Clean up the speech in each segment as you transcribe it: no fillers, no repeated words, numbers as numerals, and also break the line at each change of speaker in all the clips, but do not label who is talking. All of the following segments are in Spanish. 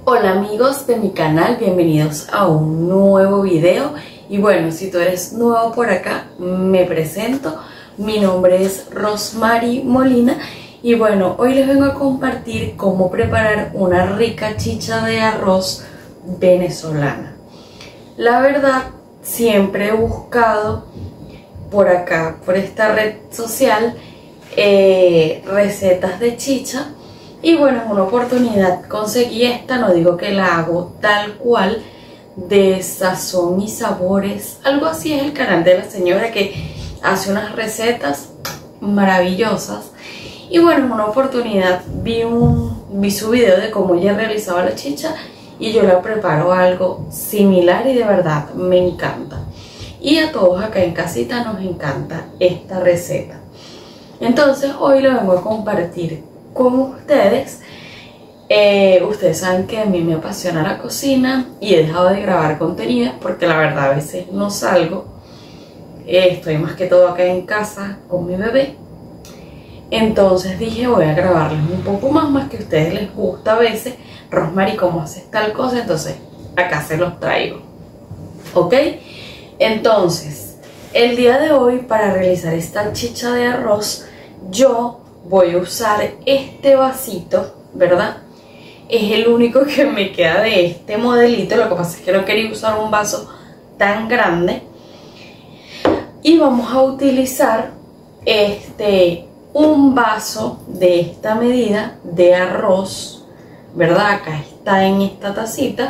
Hola amigos de mi canal, bienvenidos a un nuevo video. Y bueno, si tú eres nuevo por acá, me presento. Mi nombre es Rosmary Molina y bueno, hoy les vengo a compartir cómo preparar una rica chicha de arroz venezolana. La verdad, siempre he buscado por acá, por esta red social, recetas de chicha. Y bueno, en una oportunidad conseguí esta, no digo que la hago tal cual, de Sazón y Sabores, algo así es el canal de la señora que hace unas recetas maravillosas. Y bueno, en una oportunidad vi su video de cómo ella realizaba la chicha y yo la preparo algo similar y de verdad me encanta. Y a todos acá en casita nos encanta esta receta. Entonces hoy lo vengo a compartir con ustedes. Ustedes saben que a mí me apasiona la cocina y he dejado de grabar contenido porque la verdad a veces no salgo. Estoy más que todo acá en casa con mi bebé. Entonces dije, voy a grabarles un poco más que a ustedes les gusta a veces. Rosmary, ¿cómo haces tal cosa? Entonces acá se los traigo. ¿Ok? Entonces, el día de hoy para realizar esta chicha de arroz, yo voy a usar este vasito, ¿verdad? Es el único que me queda de este modelito. Lo que pasa es que no quería usar un vaso tan grande. Y vamos a utilizar un vaso de esta medida de arroz, ¿verdad? Acá está en esta tacita.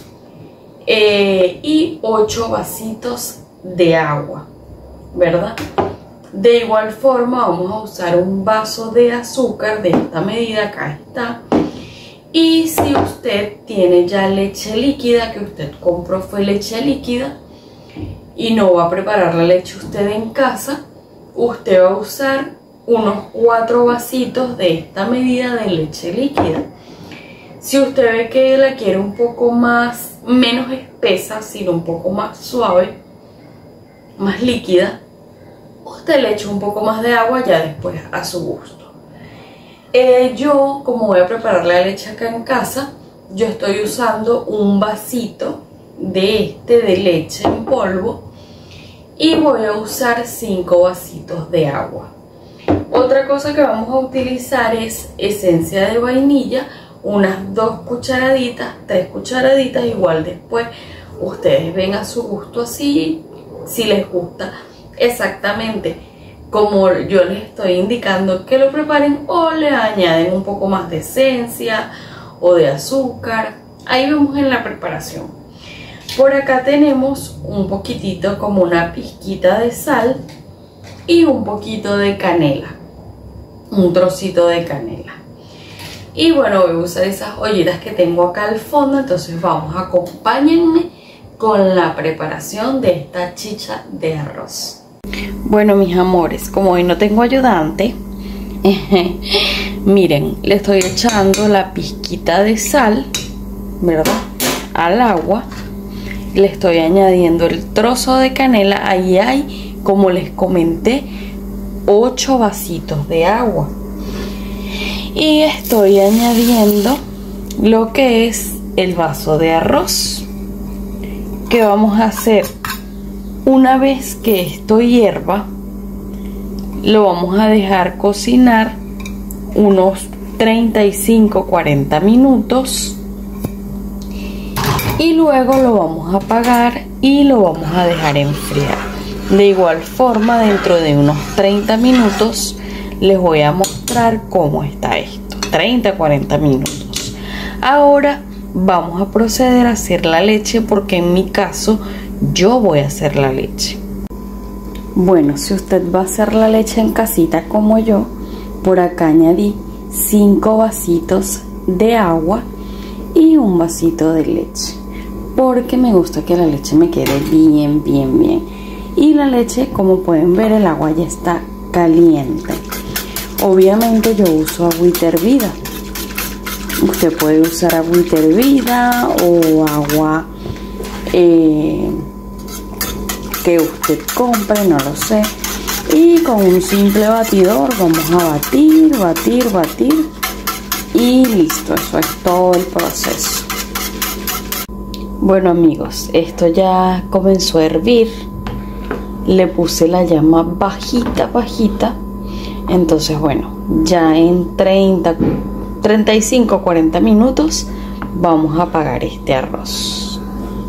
Y 8 vasitos de agua, ¿verdad? De igual forma vamos a usar un vaso de azúcar de esta medida, acá está. Y si usted tiene ya leche líquida, que usted compró fue leche líquida y no va a preparar la leche usted en casa, usted va a usar unos 4 vasitos de esta medida de leche líquida. Si usted ve que la quiere un poco menos espesa, sino un poco más suave, más líquida, usted le echa un poco más de agua ya después a su gusto. Yo, como voy a preparar la leche acá en casa, yo estoy usando un vasito de leche en polvo y voy a usar 5 vasitos de agua. Otra cosa que vamos a utilizar es esencia de vainilla, unas 2 cucharaditas, 3 cucharaditas, igual después ustedes ven a su gusto así, si les gusta exactamente como yo les estoy indicando que lo preparen, o le añaden un poco más de esencia o de azúcar. Ahí vemos en la preparación. Por acá tenemos un poquitito, como una pizquita de sal y un poquito de canela, un trocito de canela. Y bueno, voy a usar esas ollitas que tengo acá al fondo. Entonces acompáñenme con la preparación de esta chicha de arroz. Bueno, mis amores, como hoy no tengo ayudante, miren, le estoy echando la pizquita de sal, ¿verdad?, al agua. Le estoy añadiendo el trozo de canela. Ahí hay, como les comenté, 8 vasitos de agua. Y estoy añadiendo lo que es el vaso de arroz. ¿Qué vamos a hacer? Una vez que esto hierva, lo vamos a dejar cocinar unos 35-40 minutos y luego lo vamos a apagar y lo vamos a dejar enfriar. De igual forma, dentro de unos 30 minutos les voy a mostrar cómo está esto. 30-40 minutos. Ahora vamos a proceder a hacer la leche, porque en mi caso yo voy a hacer la leche. Bueno, si usted va a hacer la leche en casita como yo, por acá añadí 5 vasitos de agua y un vasito de leche, porque me gusta que la leche me quede bien. Y la leche, como pueden ver, el agua ya está caliente. Obviamente yo uso agüita hervida. Usted puede usar agüita hervida o agua que usted compre, no lo sé. Y con un simple batidor vamos a batir y listo. Eso es todo el proceso. Bueno amigos, esto ya comenzó a hervir. Le puse la llama bajita. Entonces bueno, ya en 35-40 minutos vamos a apagar este arroz.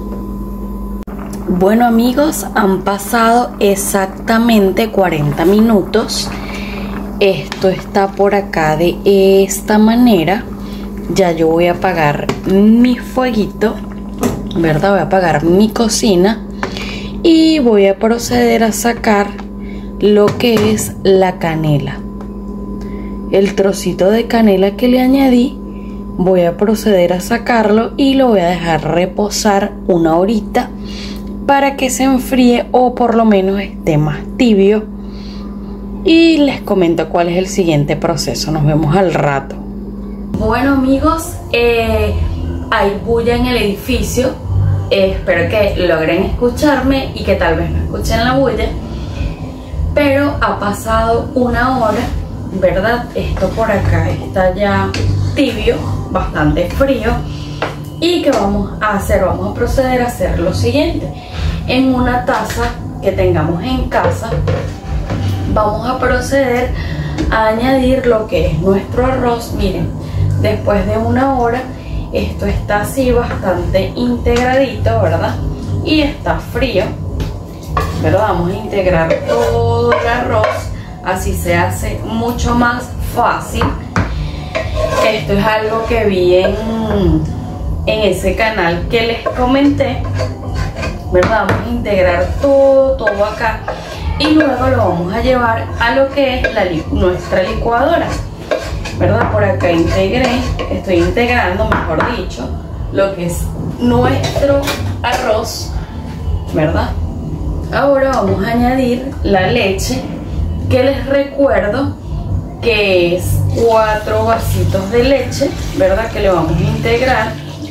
Bueno amigos, han pasado exactamente 40 minutos. Esto está por acá de esta manera. Ya yo voy a apagar mi fueguito, ¿verdad? Voy a apagar mi cocina y voy a proceder a sacar lo que es la canela. El trocito de canela que le añadí, voy a proceder a sacarlo y lo voy a dejar reposar una horita para que se enfríe o por lo menos esté más tibio. Y les comento cuál es el siguiente proceso. Nos vemos al rato. Bueno amigos, hay bulla en el edificio. Espero que logren escucharme y que tal vez no escuchen la bulla. Pero ha pasado una hora, ¿verdad? Esto por acá está ya tibio, bastante frío. ¿Y qué vamos a hacer? Vamos a proceder a hacer lo siguiente. En una taza que tengamos en casa, vamos a proceder a añadir lo que es nuestro arroz. Miren, después de una hora, esto está así bastante integradito, ¿verdad? Y está frío, ¿verdad? Vamos a integrar todo el arroz, así se hace mucho más fácil. Esto es algo que vi en ese canal que les comenté, ¿verdad? Vamos a integrar todo acá y luego lo vamos a llevar a lo que es nuestra licuadora, ¿verdad? Por acá estoy integrando, mejor dicho, lo que es nuestro arroz, ¿verdad? Ahora vamos a añadir la leche, que les recuerdo que es 4 vasitos de leche, ¿verdad? Que le vamos a integrar.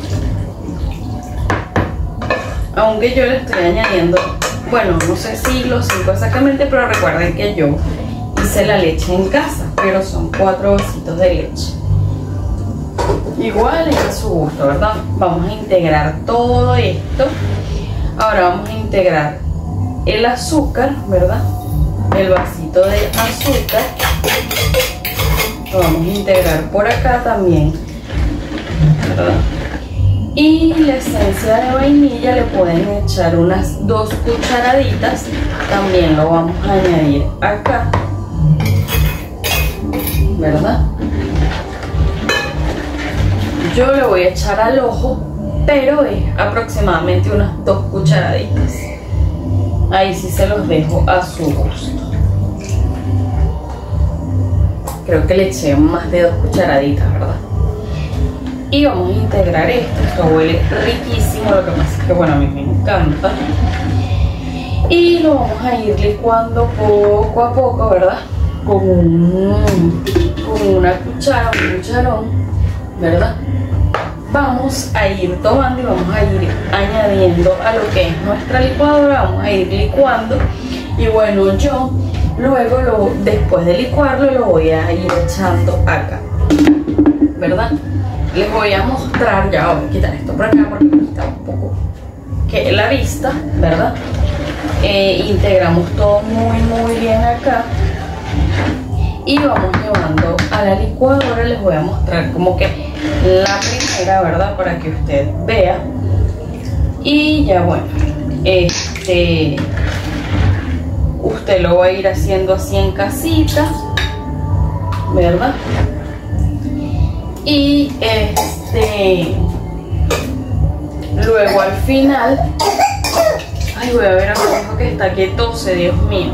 Aunque yo le estoy añadiendo, bueno, no sé si los 5 exactamente, pero recuerden que yo hice la leche en casa, pero son 4 vasitos de leche. Igual es a su gusto, ¿verdad? Vamos a integrar todo esto. Ahora vamos a integrar el azúcar, ¿verdad? El vasito de azúcar. Lo vamos a integrar por acá también, ¿verdad? Y la esencia de vainilla le pueden echar unas 2 cucharaditas. También lo vamos a añadir acá, ¿verdad? Yo le voy a echar al ojo, pero es aproximadamente unas 2 cucharaditas. Ahí sí se los dejo a su gusto. Creo que le eché más de 2 cucharaditas, ¿verdad? Y vamos a integrar esto huele riquísimo, lo que pasa es que bueno, a mí me encanta. Y lo vamos a ir licuando poco a poco, ¿verdad? Con una cuchara, un cucharón, ¿verdad? Vamos a ir tomando y vamos a ir añadiendo a lo que es nuestra licuadora, vamos a ir licuando. Y bueno, yo luego, después de licuarlo, lo voy a ir echando acá, ¿verdad? Les voy a mostrar, ya voy a quitar esto por acá porque me quita un poco que la vista, ¿verdad? Integramos todo muy bien acá y vamos llevando a la licuadora. Les voy a mostrar como que la primera, ¿verdad? Para que usted vea. Y ya bueno, usted lo va a ir haciendo así en casita, ¿verdad? Y luego al final, ay, voy a ver a mi hijo que está que tose, Dios mío.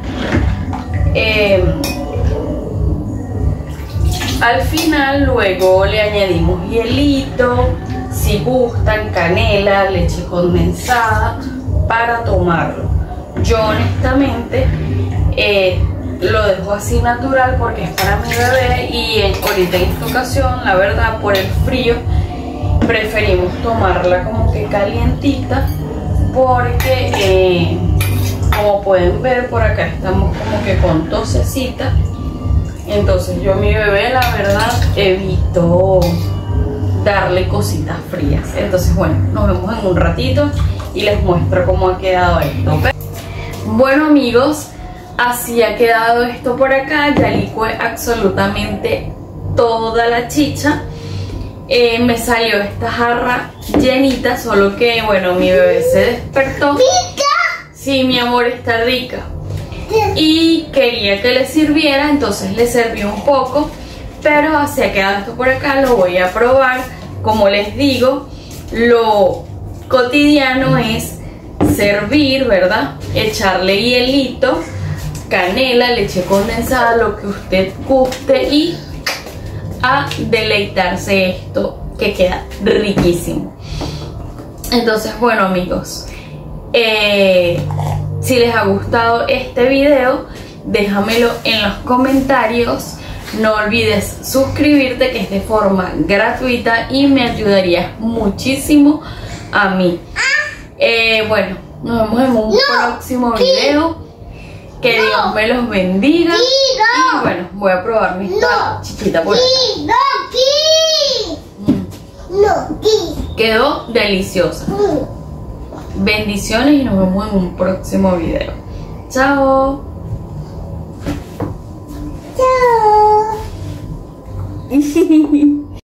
Al final luego le añadimos hielito, si gustan, canela, leche condensada para tomarlo. Yo honestamente lo dejo así natural porque es para mi bebé y ahorita en esta ocasión, la verdad, por el frío preferimos tomarla como que calientita porque como pueden ver por acá estamos como que con tosecita. Entonces yo a mi bebé la verdad evito darle cositas frías. Entonces bueno, nos vemos en un ratito y les muestro cómo ha quedado esto. Bueno amigos, así ha quedado esto por acá. Ya licué absolutamente toda la chicha. Me salió esta jarra llenita, solo que bueno, mi bebé se despertó.
¿Rica?
Sí, mi amor, está rica. Y quería que le sirviera, entonces le serví un poco. Pero así ha quedado esto por acá, lo voy a probar. Como les digo, lo cotidiano es servir, ¿verdad? Echarle hielito, canela, leche condensada, lo que usted guste y a deleitarse esto que queda riquísimo. Entonces bueno amigos, si les ha gustado este video, déjamelo en los comentarios. No olvides suscribirte, que es de forma gratuita y me ayudaría muchísimo a mí. Bueno, nos vemos en un próximo video. Que Dios me los bendiga. Y bueno, voy a probar esta chichita por acá. Quedó deliciosa. Bendiciones y nos vemos en un próximo video. Chao. Chao.